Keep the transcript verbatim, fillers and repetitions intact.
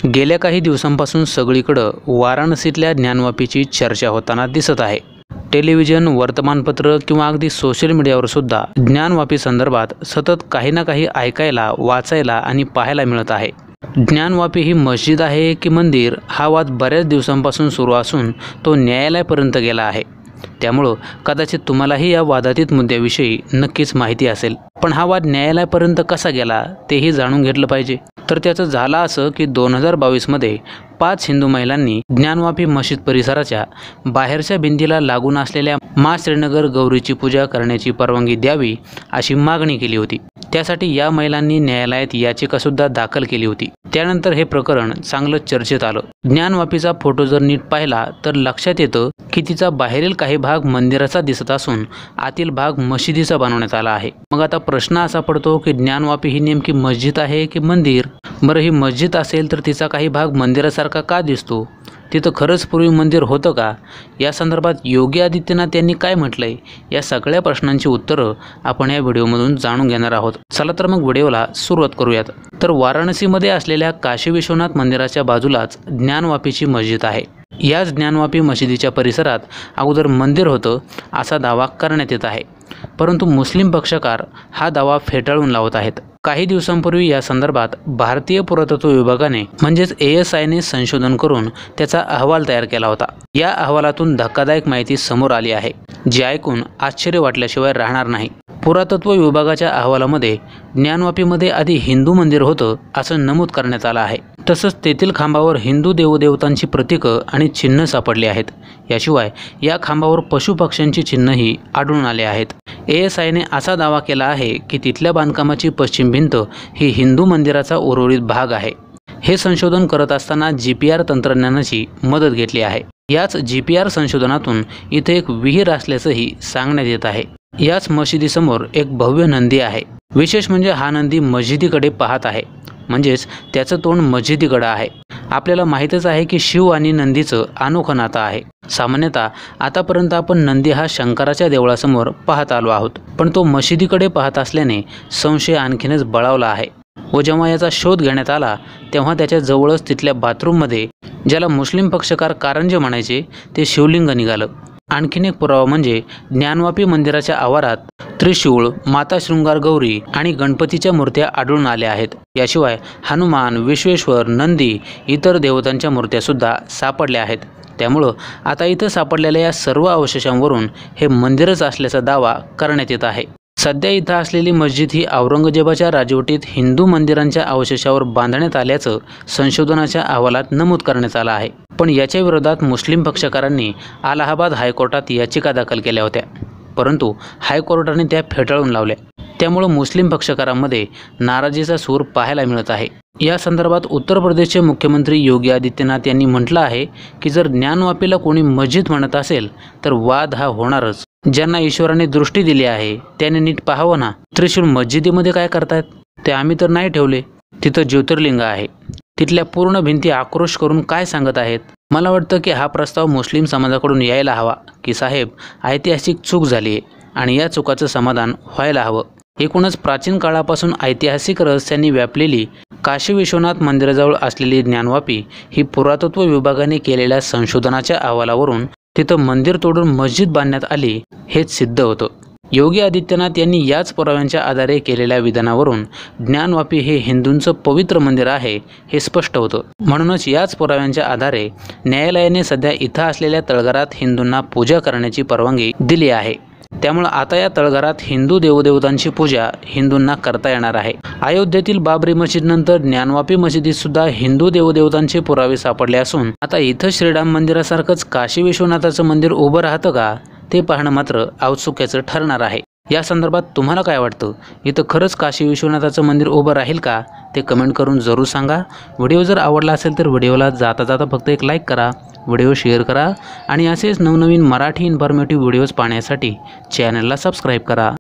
गेल्या काही दिवसांपासून सगळीकडे वाराणसीतल्या ज्ञानवापीची चर्चा होताना दिसत आहे। टेलिव्हिजन, वर्तमानपत्र किंवा अगदी सोशल मीडियावर सुद्धा ज्ञानवापी संदर्भात सतत काही ना काही ऐकायला, वाचायला आणि पाहायला मिळत आहे। ज्ञानवापी ही मस्जिद आहे की मंदिर हा वाद बऱ्याच दिवसांपासून सुरू असून तो न्यायालयापर्यंत गेला आहे। त्यामुळे कदाचित तुम्हालाही या वादातीत मुद्द्याविषयी नक्कीच माहिती असेल, पण हा वाद न्यायालयापर्यंत कसा गेला तेही जाणून घेतलं पाहिजे। तर त्याचं झालं असं की दोन हजार बावीस मध्ये पाच हिंदू महिलांनी ज्ञानवापी मस्जिद परिसराच्या बाहेरच्या भिंतीला लागून असलेल्या मा श्रीनगर गौरीची पूजा करण्याची परवानगी द्यावी अशी मागणी केली होती। त्यासाठी या महिलांनी न्यायालयात याचिका सुद्धा दाखल केली होती। त्यानंतर हे प्रकरण चांगलं चर्चेत आलं। ज्ञानवापीचा फोटो जर नीट पाहिला तर लक्षात येतं की तिचा बाहेरील काही भाग मंदिराचा दिसत असून आतील भाग मशिदीचा बनवण्यात आला आहे। मग आता प्रश्न असा पडतो की ज्ञानवापी ही नेमकी मस्जिद आहे की मंदिर? बरं, ही मस्जिद असेल तर तिचा काही भाग मंदिरासारखा का दिसतो? तिथं खरंच पूर्वी मंदिर होतं का? या संदर्भात योगी आदित्यनाथ यांनी काय म्हटलंय? या सगळ्या प्रश्नांची उत्तरं आपण या व्हिडिओमधून जाणून घेणार आहोत। चला तर मग व्हिडिओला सुरुवात करूयात। तर वाराणसीमध्ये असलेल्या काशी विश्वनाथ मंदिराच्या बाजूलाच ज्ञानवापीची मस्जिद आहे। याच ज्ञानवापी मशिदीच्या परिसरात अगोदर मंदिर होतं असा दावा करण्यात येत आहे, परंतु मुस्लिम पक्षकार हा दावा फेटाळून लावत आहेत। काही दिवसांपूर्वी या संदर्भात भारतीय पुरातत्व विभागाने म्हणजेच ए एस आयने संशोधन करून त्याचा अहवाल तयार केला होता। या अहवालातून धक्कादायक माहिती समोर आली आहे, जी ऐकून आश्चर्य वाटल्याशिवाय राहणार नाही। पुरातत्व विभागाच्या अहवालामध्ये ज्ञानवापीमध्ये आधी हिंदू मंदिर होतं असं नमूद करण्यात आलं आहे। तसंच तेथील खांबावर हिंदू देवदेवतांची प्रतीकं आणि चिन्ह सापडली आहेत। याशिवाय या खांबावर पशुपक्ष्यांची चिन्हही आढळून आले आहेत। ए एस आयने असा दावा केला आहे की तिथल्या बांधकामाची पश्चिम भिंत ही हिंदू मंदिराचा उर्वरित भाग आहे। हे संशोधन करत असताना जी पी आर तंत्रज्ञानाची मदत घेतली आहे। याच जी पी आर संशोधनातून इथे एक विहीर असल्याचंही सांगण्यात येत आहे। याच मशिदीसमोर एक भव्य नंदी आहे। विशेष म्हणजे हा नंदी मस्जिदीकडे पाहत आहे, म्हणजेच त्याचं तोंड मस्जिदीकडे आहे। आपल्याला माहीतच आहे की शिव आणि नंदीचं अनोखं नातं आहे। सामान्यतः आतापर्यंत आपण नंदी हा शंकराच्या देवळासमोर पाहत आलो आहोत, पण तो मशिदीकडे पाहत असल्याने संशय आणखीनच बळावला आहे। व जेव्हा याचा शोध घेण्यात आला तेव्हा त्याच्या जवळच तिथल्या बाथरूममध्ये, ज्याला मुस्लिम पक्षकार कारंजे म्हणायचे, ते शिवलिंग निघालं। आणखीन एक पुरावा म्हणजे ज्ञानवापी मंदिराच्या आवारात त्रिशूळ, माता शृंगार गौरी आणि गणपतीच्या मूर्त्या आढळून आल्या आहेत। याशिवाय हनुमान, विश्वेश्वर, नंदी, इतर देवतांच्या मूर्त्या सुद्धा सापडल्या आहेत। त्यामुळं आता इथं सापडलेल्या या सर्व अवशेषांवरून हे मंदिरच असल्याचा दावा करण्यात येत आहे। सध्या इथं असलेली मस्जिद ही औरंगजेबाच्या राजवटीत हिंदू मंदिरांच्या अवशेषावर बांधण्यात आल्याचं संशोधनाच्या अहवालात नमूद करण्यात आलं आहे। पण याच्या विरोधात मुस्लिम पक्षकारांनी अलाहाबाद हायकोर्टात याचिका दाखल केल्या होत्या, परंतु हायकोर्टाने त्या फेटाळून लावल्या। त्यामुळे मुस्लिम पक्षकारांमध्ये नाराजीचा सूर पाहायला मिळत आहे। या संदर्भात उत्तर प्रदेशचे मुख्यमंत्री योगी आदित्यनाथ यांनी म्हटलं आहे की जर ज्ञानवापीला कोणी मस्जिद म्हणत असेल तर वाद हा होणारच। ज्यांना ईश्वराने दृष्टी दिली आहे त्याने नीट पाहावं ना। त्रिशूळ मस्जिदीमध्ये काय करतायत? ते आम्ही तर नाही ठेवले, तिथं ज्योतिर्लिंग आहे। तिथल्या पूर्ण भिंती आक्रोश करून काय सांगत आहेत? मला वाटतं की हा प्रस्ताव मुस्लिम समाजाकडून यायला हवा की साहेब, ऐतिहासिक चूक झाली आहे आणि या चुकाचं समाधान व्हायला हवं। एकूणच प्राचीन काळापासून ऐतिहासिक रहस्यांनी व्यापलेली काशी विश्वनाथ मंदिराजवळ असलेली ज्ञानवापी ही पुरातत्व विभागाने केलेल्या संशोधनाच्या अहवालावरून तिथं मंदिर तोडून मस्जिद बांधण्यात आली हेच सिद्ध होतं। योगी आदित्यनाथ यांनी याच पुराव्यांच्या आधारे केलेल्या विधानावरून ज्ञानवापी हे हिंदूंचं पवित्र मंदिर आहे हे स्पष्ट होतं। म्हणूनच याच पुराव्यांच्या आधारे न्यायालयाने सध्या इथं असलेल्या तळघरात हिंदूंना पूजा करण्याची परवानगी दिली आहे। त्यामुळे आता या तळघरात हिंदू देवदेवतांची पूजा हिंदूंना करता येणार आहे। अयोध्येतील बाबरी मशीद नंतर ज्ञानवापी मशिदीत सुद्धा हिंदू देवदेवतांचे पुरावे सापडले असून आता इथं श्रीराम मंदिरासारखंच काशी विश्वनाथाचं मंदिर उभं राहतं का ते पाहणं मात्र औत्सुक्याचं ठरणार आहे। या संदर्भात तुम्हाला काय वाटतं? इथं खरंच काशी विश्वनाथाचं मंदिर उभं राहील का? ते कमेंट करून जरूर सांगा। व्हिडिओ जर आवडला असेल तर व्हिडिओला जाता जाता फक्त एक लाईक करा, व्हिडिओ शेअर करा आणि असेच नवनवीन मराठी इन्फॉर्मेटिव्ह व्हिडिओज पाहण्यासाठी चॅनलला सबस्क्राईब करा।